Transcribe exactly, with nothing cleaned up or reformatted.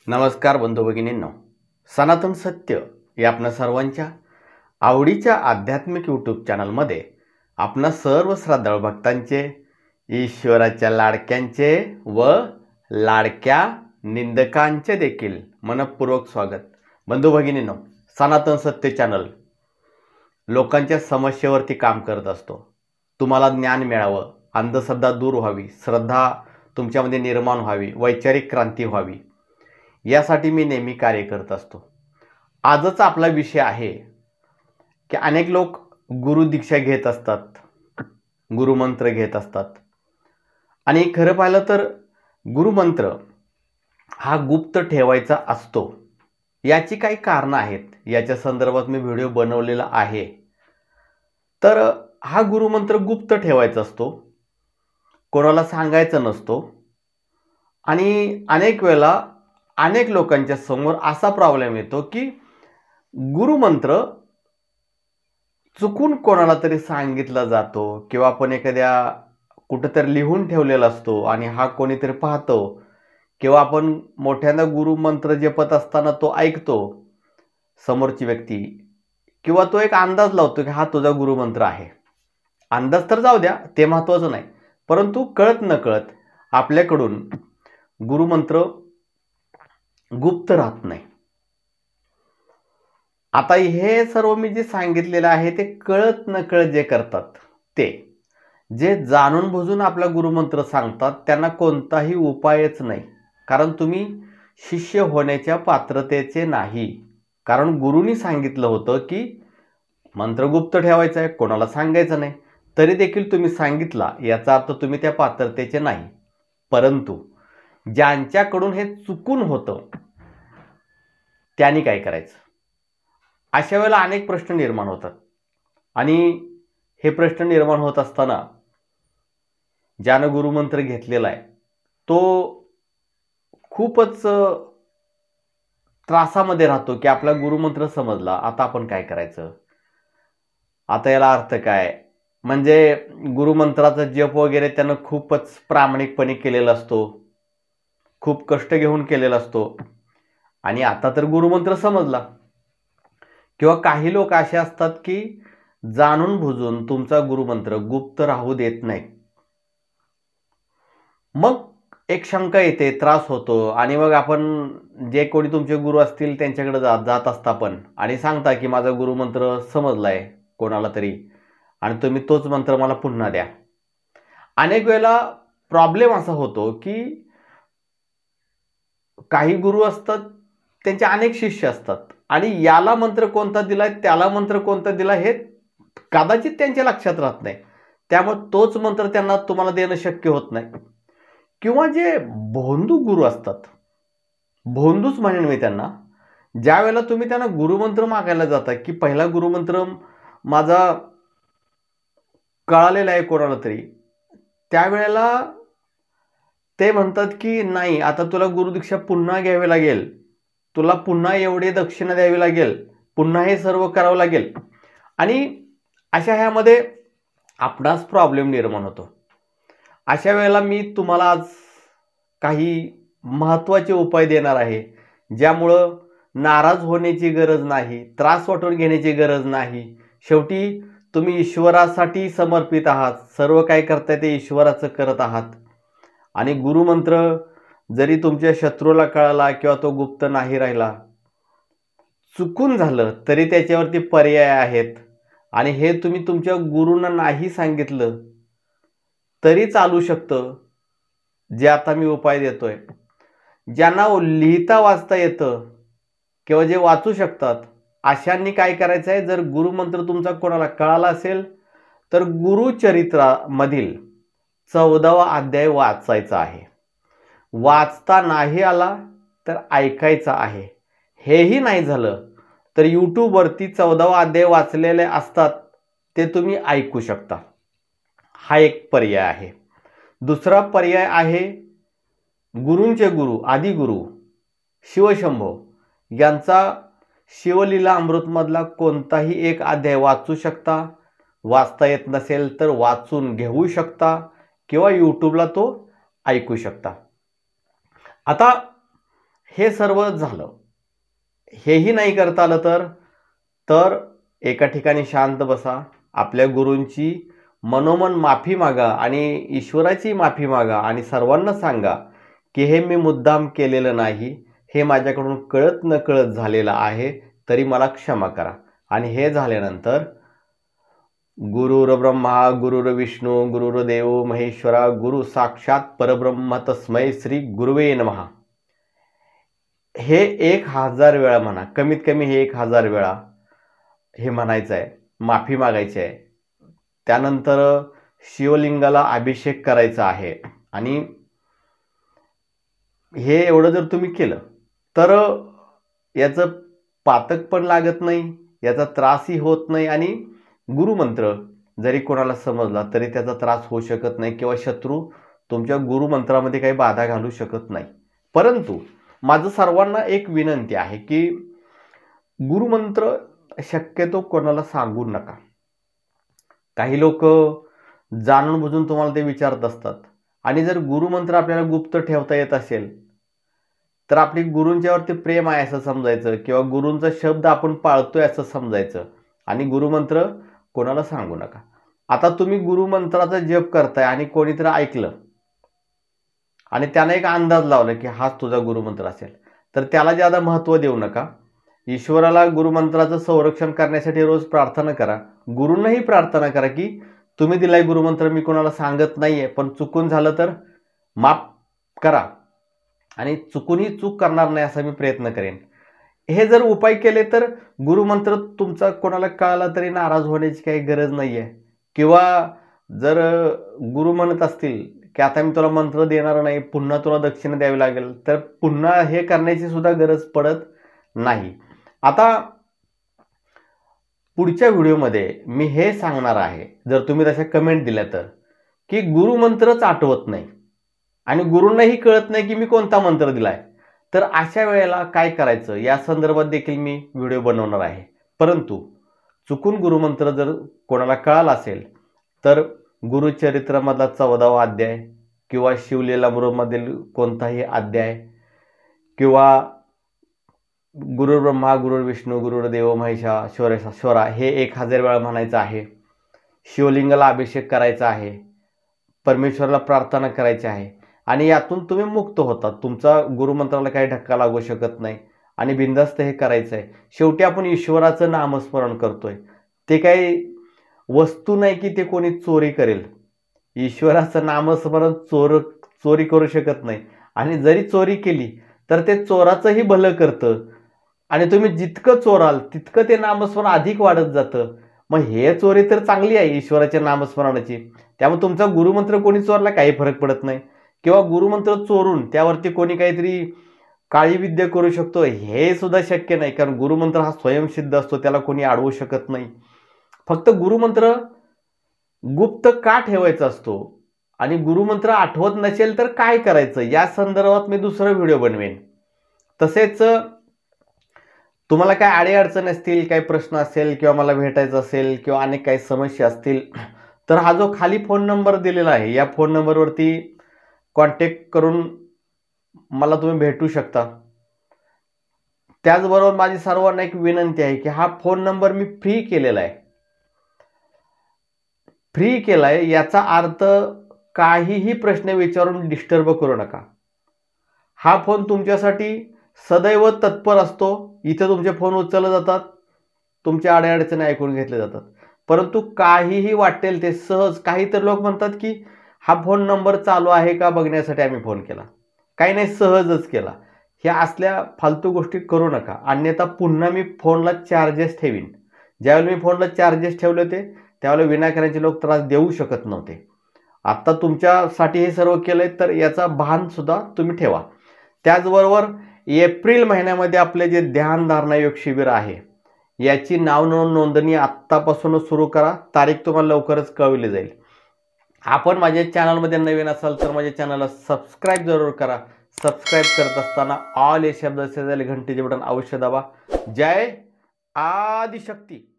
नमस्कार बंधू भगिनींनो, सनातन सत्य या आपणा सर्वांच्या आवडीच्या आध्यात्मिक यूट्यूब चॅनलमध्ये आपणा सर्व श्रद्धाळू भक्तांचे, ईश्वराच्या लाडक्यांचे व लाडक्या निंदकांचे देखील मनपूर्वक स्वागत। बंधू भगिनींनो, सनातन सत्य चॅनल लोकांच्या समस्येवरती काम करत असतो। तुम्हाला ज्ञान मिळावं, अंधश्रद्धा दूर व्हावी, श्रद्धा तुमच्यामध्ये निर्माण व्हावी, वैचारिक क्रांती व्हावी, यासाठी मी नेहमी कार्य करत असतो। आजचा आपला विषय आहे की अनेक लोक गुरु दीक्षा घेत असतात, गुरुमंत्र घेत असतात आणि खरं पाहिलं तर गुरुमंत्र हा गुप्त ठेवायचा असतो। याची काही कारणं आहेत, याच्या संदर्भात मी व्हिडिओ बनवलेला आहे। तर हा गुरुमंत्र गुप्त ठेवायचा असतो, कोणाला सांगायचा नसतो आणि अनेक वेळा अनेक लोकांच्या समोर असा प्रॉब्लेम येतो की गुरुमंत्र चुकून कोणाला तरी सांगितला जातो किंवा आपण एखाद्या कुठेतरी लिहून ठेवलेला असतो आणि हा कोणीतरी पाहतो किंवा आपण मोठ्यांदा गुरुमंत्र जपत असताना तो ऐकतो समोरची व्यक्ती, किंवा तो एक अंदाज लावतो की हा तुझा गुरुमंत्र आहे। अंदाज तर जाऊ द्या, ते महत्त्वाचं नाही, परंतु कळत नकळत आपल्याकडून गुरुमंत्र गुप्त राहत नाही। आता हे सर्व मी जे सांगितलेलं आहे ते कळत नकळत जे करतात, ते जे जाणून बुजून आपला गुरुमंत्र सांगतात त्यांना कोणताही उपायच नाही, कारण तुम्ही शिष्य होण्याच्या पात्रतेचे नाही। कारण गुरुनी सांगितलं होतं की मंत्र गुप्त ठेवायचा आहे, कोणाला सांगायचं नाही, तरी देखील तुम्ही सांगितला, याचा अर्थ तुम्ही त्या पात्रतेचे नाही। परंतु ज्यांच्याकडून हे चुकून होतं त्यांनी काय करायचं? अशा वेळेला अनेक प्रश्न निर्माण होतात आणि हे प्रश्न निर्माण होत असताना ज्यानं गुरुमंत्र घेतलेला आहे तो खूपच त्रासामध्ये राहतो की आपला गुरुमंत्र समजला, आता आपण काय करायचं? आता याला अर्थ काय? म्हणजे गुरुमंत्राचा जप वगैरे त्यानं खूपच प्रामाणिकपणे केलेला असतो, खूप कष्ट घेऊन केलेला असतो आणि आता तर गुरुमंत्र समजला। किंवा काही लोक असे असतात की जाणून बुजून तुमचा गुरुमंत्र गुप्त राहू देत नाही। मग एक शंका येते, त्रास होतो आणि मग आपण जे कोणी तुमचे गुरु असतील त्यांच्याकडे जात जात असता पण आणि सांगता की माझा गुरुमंत्र समजलाय कोणाला तरी आणि तुम्ही तोच मंत्र मला पुन्हा द्या। अनेक वेळेला प्रॉब्लेम असा होतो की काही गुरु असतात, त्यांचे अनेक शिष्य असतात आणि याला मंत्र कोणता दिलाय, त्याला मंत्र कोणता दिला हे कदाचित त्यांच्या लक्षात राहत नाही, त्यामुळे तोच मंत्र त्यांना तुम्हाला देणं शक्य होत नाही। किंवा जे भोंदू गुरु असतात, भोंदूच म्हणेन मी त्यांना, ज्या वेळेला तुम्ही त्यांना गुरुमंत्र मागायला जाता की पहिला गुरुमंत्र माझा कळालेला आहे कोणाला तरी, त्यावेळेला ते म्हणतात की नाही, आता तुला गुरुदीक्षा पुन्हा घ्यावी लागेल, तुला पुन्हा एवढी दक्षिणा द्यावी लागेल, पुन्हा हे सर्व करावं लागेल आणि अशा ह्यामध्ये आपणास प्रॉब्लेम निर्माण होतो। अशा वेळेला मी तुम्हाला आज काही महत्त्वाचे उपाय देणार आहे, ज्यामुळं नाराज होण्याची गरज नाही, त्रास वाटून घेण्याची गरज नाही। शेवटी तुम्ही ईश्वरासाठी समर्पित आहात, सर्व काय करताय ते ईश्वराचं करत आहात आणि गुरुमंत्र जरी तुमच्या शत्रूला कळाला किंवा तो गुप्त नाही राहिला, चुकून झालं तरी त्याच्यावरती पर्याय आहेत आणि हे तुम्ही तुमच्या गुरूंना नाही सांगितलं तरी चालू शकतं। जे आता मी उपाय देतोय, ज्यांना लिहिता वाचता येतं किंवा जे वाचू शकतात अशांनी काय करायचं आहे, जर गुरुमंत्र तुमचा कोणाला कळाला असेल तर गुरुचरित्रामधील चौदावा अध्याय वाचायचा आहे। वाचता नाही आला तर ऐकायचा आहे, हेही नाही झालं तर यूट्यूबवरती चौदावा अध्याय वाचलेले असतात ते तुम्ही ऐकू शकता, हा एक पर्याय आहे। दुसरा पर्याय आहे गुरूंचे गुरु आदिगुरु शिवशंभो यांचा शिवलीला अमृतमधला कोणताही एक अध्याय वाचू शकता, वाचता येत नसेल तर वाचून घेऊ शकता किंवा यूट्यूबला तो ऐकू शकता। आता हे सर्व झालं, हेही नाही करता आलं तर तर एका ठिकाणी शांत बसा, आपल्या गुरूंची मनोमन माफी मागा आणि ईश्वराची माफी मागा आणि सर्वांना सांगा की हे मी मुद्दाम केलेलं नाही, हे माझ्याकडून कळत न कळत झालेलं आहे, तरी मला क्षमा करा. आणि हे झाल्यानंतर गुरुर ब्रह्मा गुरुर विष्णू गुरुर्देव महेश्वरा गुरु साक्षात परब्रह्म तस्मै श्री गुरुवे नमः हे एक हजार वेळा म्हणा, कमीत कमी हे एक हजार वेळा हे म्हणायचं आहे, माफी मागायची आहे. त्यानंतर शिवलिंगाला अभिषेक करायचा आहे. आणि हे एवढं जर तुम्ही केलं तर याचं पातक पण लागत नाही, याचा त्रासही होत नाही आणि गुरुमंत्र जरी कोणाला समजला तरी त्याचा त्रास होऊ शकत नाही किंवा शत्रू तुमच्या गुरुमंत्रामध्ये काही बाधा घालू शकत नाही. परंतु माझं सर्वांना एक विनंती आहे की गुरुमंत्र शक्यतो कोणाला सांगू नका. काही लोक जाणून बुजून तुम्हाला ते विचारत असतात आणि जर गुरुमंत्र आपल्याला गुप्त ठेवता येत असेल तर आपली गुरूंच्यावरती प्रेम आहे असं समजायचं किंवा गुरूंचा शब्द आपण पाळतोय असं समजायचं आणि गुरुमंत्र कोणाला सांगू नका. आता तुम्ही गुरुमंत्राचा जप करताय आणि कोणीतरी ऐकलं आणि त्याने एक अंदाज लावला की हाच तुझा गुरुमंत्र असेल तर त्याला ज्यादा महत्त्व देऊ नका. ईश्वराला गुरुमंत्राचं संरक्षण करण्यासाठी रोज प्रार्थना करा. गुरूंनाही प्रार्थना करा की तुम्ही दिलाय गुरुमंत्र मी कोणाला सांगत नाहीये, पण चुकून झालं तर माफ करा आणि चुकूनही चूक करणार नाही असा मी प्रयत्न करेन. हे जर उपाय केले तर गुरुमंत्र तुमचा कोणाला कळला तरी नाराज होण्याची काही गरज नाही आहे. किंवा जर गुरु म्हणत असतील की आता मी तुला मंत्र देणार नाही, पुन्हा तुला दक्षिणा द्यावी लागेल, तर पुन्हा हे करण्याची सुद्धा गरज पडत नाही. आता पुढच्या व्हिडिओमध्ये मी हे सांगणार आहे, जर तुम्ही तशा कमेंट दिल्या तर, की गुरुमंत्रच आठवत नाही आणि गुरूंनाही कळत नाही की मी कोणता मंत्र दिलाय, तर अशा वेळेला काय करायचं या संदर्भात देखील मी व्हिडिओ बनवणार आहे. परंतु चुकून गुरुमंत्र जर कोणाला कळाला असेल तर गुरुचरित्रामधला चौदावा अध्याय किंवा शिवलीलामृतमधील कोणताही अध्याय किंवा गुरुर्ब्रह्मा गुरुर्विष्णू गुरुर्देव महेश्वरा हे एक हजार वेळा म्हणायचं आहे. शिवलिंगाला अभिषेक करायचा आहे, परमेश्वराला प्रार्थना करायची आहे आणि यातून तुम्ही मुक्त होता. तुमचा गुरुमंत्राला काही धक्का लागू शकत नाही आणि बिनधास्त हे करायचं आहे. शेवटी आपण ईश्वराचं नामस्मरण करतोय, ते काही वस्तू नाही की ते कोणी चोरी करेल. ईश्वराचं नामस्मरण चोर चोरी करू शकत नाही आणि जरी चोरी केली तर ते चोराचंही भलं करतं आणि तुम्ही जितकं चोराल तितकं ते नामस्मरण अधिक वाढत जातं. मग हे चोरी तर चांगली आहे ईश्वराच्या नामस्मरणाची. त्यामुळे तुमचा गुरुमंत्र कोणी चोरला काही फरक पडत नाही किंवा गुरुमंत्र चोरून त्यावरती कोणी काहीतरी काळी विद्या करू शकतो हे सुद्धा शक्य नाही, कारण गुरुमंत्र हा स्वयंसिद्ध असतो, त्याला कोणी अडवू शकत नाही. फक्त गुरुमंत्र गुप्त का ठेवायचा असतो आणि गुरुमंत्र आठवत नसेल तर काय करायचं या संदर्भात मी दुसरा व्हिडिओ बनवेन. तसेच तुम्हाला काय अडीअडचण असतील, काही प्रश्न असेल किंवा मला भेटायचं असेल किंवा अनेक काही समस्या असतील तर हा जो खाली फोन नंबर दिलेला आहे या फोन नंबरवरती कॉन्टॅक्ट करून मला तुम्ही भेटू शकता. त्याचबरोबर माझी सर्वांना एक विनंती आहे की हा फोन नंबर मी फ्री केलेला आहे. फ्री केलाय याचा अर्थ काहीही प्रश्न विचारून डिस्टर्ब करू नका. हा फोन तुमच्यासाठी सदैव तत्पर असतो. इथे तुमचे फोन उचलले जातात, तुमच्या अडीअडचणी ऐकून घेतले जातात. परंतु काहीही वाटेल ते सहज, काही तर लोक म्हणतात की हा फोन नंबर चालू आहे का बघण्यासाठी आम्ही फोन केला, काही नाही सहजच केला. ह्या असल्या फालतू गोष्टी करू नका, अन्यथा पुन्हा मी फोनला चार्जेस ठेवीन. ज्यावेळेला मी फोनला चार्जेस ठेवले होते त्यावेळेला विनाकारांचे लोक त्रास देऊ शकत नव्हते. आता तुमच्यासाठी हे सर्व केलंय तर याचा भान सुद्धा तुम्ही ठेवा. त्याचबरोबर एप्रिल महिन्यामध्ये आपले जे ध्यानधारणा योग शिबिर आहे याची नाव नोंदणी आत्तापासूनच सुरू करा. तारीख तुम्हाला लवकरच कळवली जाईल. आपण माझ्या चॅनलमध्ये नवीन असाल तर माझ्या चॅनलला सबस्क्राईब जरूर करा. सबस्क्राईब करत असताना ऑल या शब्दाचे घंटेचे बटन अवश्य दाबा. जय आदिशक्ती.